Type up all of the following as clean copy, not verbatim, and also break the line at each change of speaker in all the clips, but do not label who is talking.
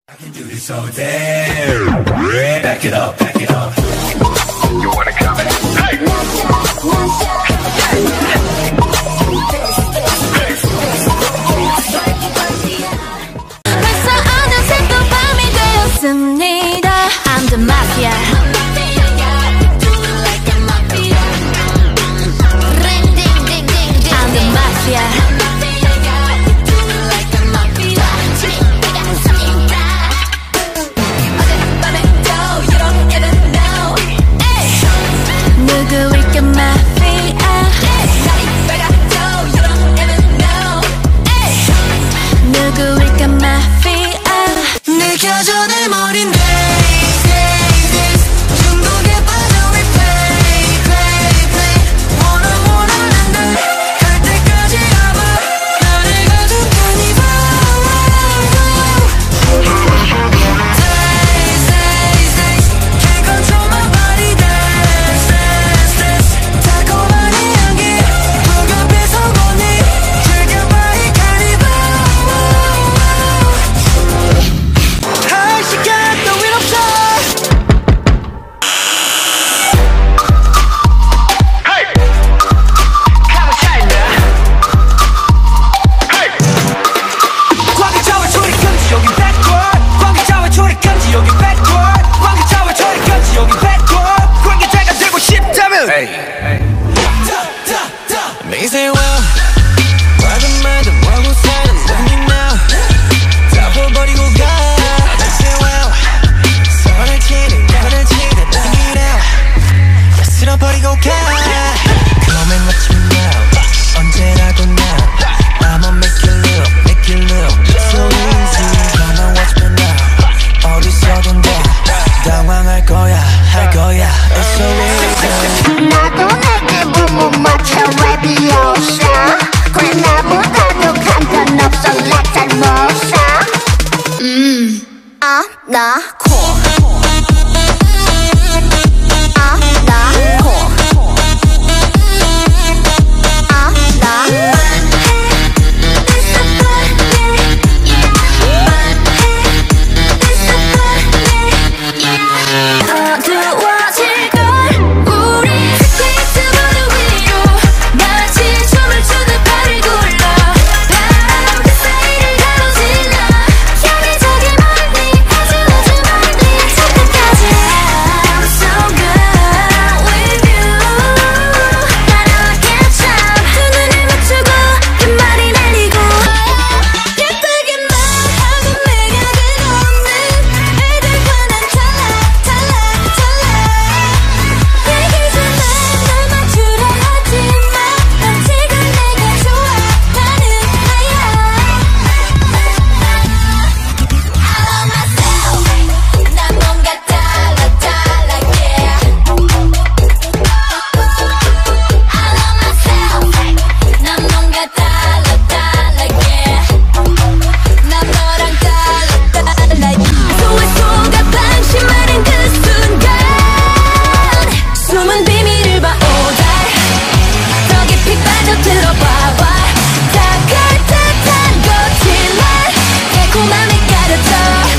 I can do this all day. Back it up, back it up. You wanna come in? Hey!
벌써 어느새 또 밤이 되었습니다. I'm the mafia. I'm the mafia. 누구일까 마피아 누구일까 마피아 느껴져 내 머린 days 중독에 빠져 we play wanna 난데 갈 때까지 아마 나를 가둔 days can't control my body dance 달콤한 이 향기 무겁해서 보니 즐겨봐 이 카니발 할 시간 따윈 없어
Hey! Come on, Hey! 광기차와 초리금지 여기 backward 광기차와 초리금지 여기 backward 광기차와 초리금지 여기 backward 광기차가 되고 싶다면
They say well 맞은 말도 뭐고 사는 Look at me now 다 버리고 가 They say well 선을 치는 연을 치는 Look at me now 다 쓸어버리고 가 Come and watch me now 언제라도 now I'ma make you look So easy Come and watch me now 어디서든 다 당황할 거야 할 거야 It's so easy
나도 내게 못 맞춰 레비오사 그래 나보다도 간편없어 like 잘못사 나 코
어두워질 걸 우리 스케이트보드 위로 같이 춤을 추듯 발을 굴러 바람 그 사이를 가로질러 향기적인 멀리 아주 멀리 저 끝까지 I'm so good with you 따라왔겠죠 두 눈을 맞추고 그 말이 날리고 예쁘게 말하고 내가 끝없는 애들과 난 달라 얘기지만 날 맞추려 하지마 난 지금 내가 좋아하는 아야 I love myself 난 뭔가 달라 yeah I love myself 난 뭔가 달라 yeah 난 너랑 달라 소외소가 방심하는 그 순간 숨은 비밀을 봐 오달 더 깊이 빠져들어봐봐 다갈 듯한 거짓말 달콤함에 가려져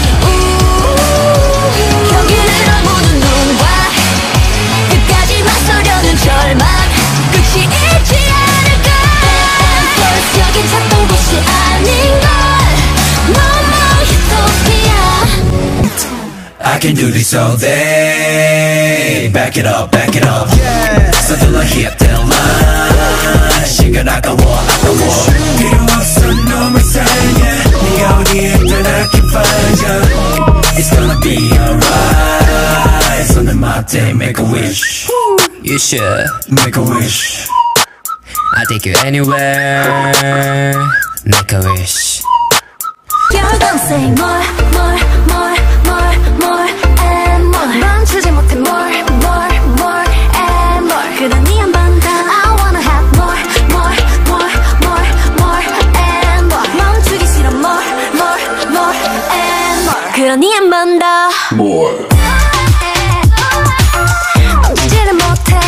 경계를 모든 눈과 끝까지 맞서려는 절망 끝이 있지 않을까 벌써 여긴 찾던 곳이 아닌걸 너무 유토피아
I can do this all day. Back it up, back it up. 서둘러 hit that line. 시간 아까워. 필요 없어 너무 이상해. 네가 어디에 있든 I can find you. It's gonna be alright. 손을 맞대, make a wish.
You should
Make a wish.
I'll take you anywhere Make a wish
Girl don't say more and more 멈추지 못해 more and more 그러니 한 번 더 I wanna have more and more 멈추기 싫어 more and more 그러니 한 번 더
More.
멈추지를 못해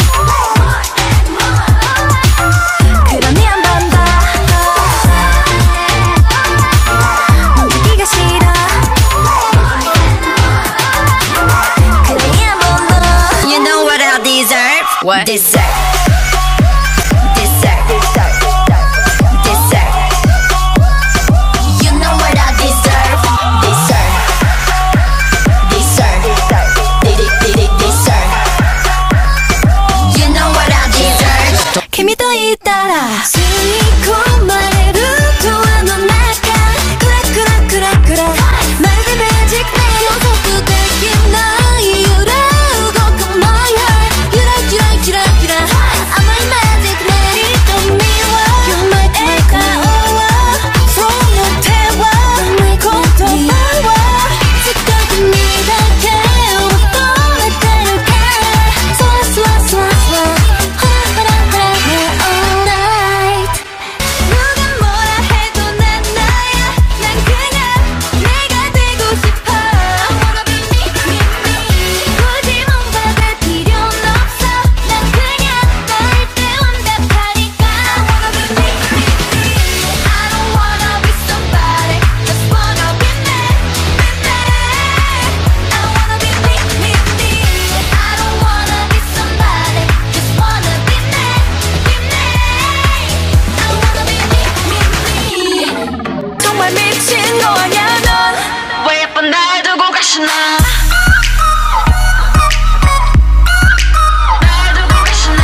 그러니 한 번 더 멈추기가 싫어 what? Dessert. You know what I deserve. Dessert. You know what I deserve. 君といたら吸い込まれるドアの中クラクラクラクラまるでマジック予測できない揺れ動く My heart ゆらゆらゆらゆら甘いマジックメリットミは You might make my over そうよ手はない言葉は近くにだけを求めてるからそわそわそわそわほらほらほらall night 누가 뭐라 해도 난 나야 난 그냥 내가 되고 싶어 I wanna be me me me 굳이 뭔가 될 필요는 없어 난 그냥 너일 때 완벽하니까 I wanna be me me me I don't wanna be somebody just wanna be me me me I wanna be me me me I don't wanna be somebody just wanna be me me me I wanna be me me me 정말 미친 거 아냐 넌 왜 예쁜 날 두고 가시나 날 두고 가시나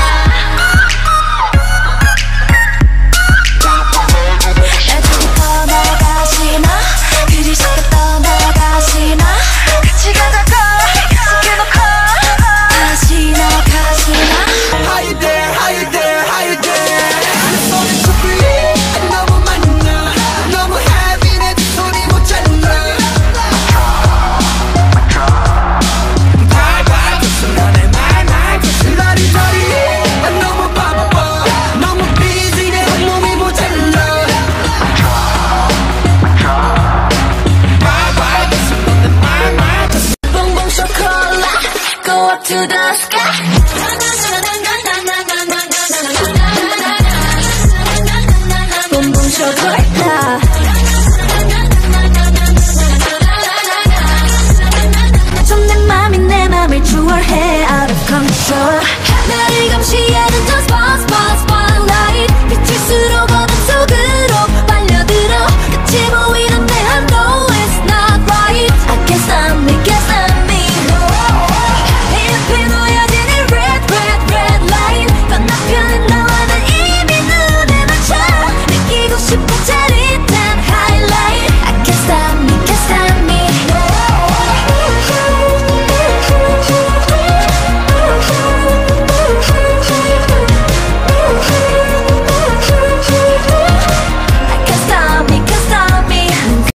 날 두고 떠나가시나 그리 쉽게 떠나가시나 같이 가자고 약속해놓고 다시 나가시나
How you there, how you there, how you there 내 손에 초콜릿 너무 많이 나 너무 heavy 내 두 손이 못 잡나 발발 줬어 내 말말 줬어 러리러리 난 너무 바빠 너무 busy 내 몸이 모자라 발발 줬어 내 말말 줬어
Boom boom chocolate go up to the sky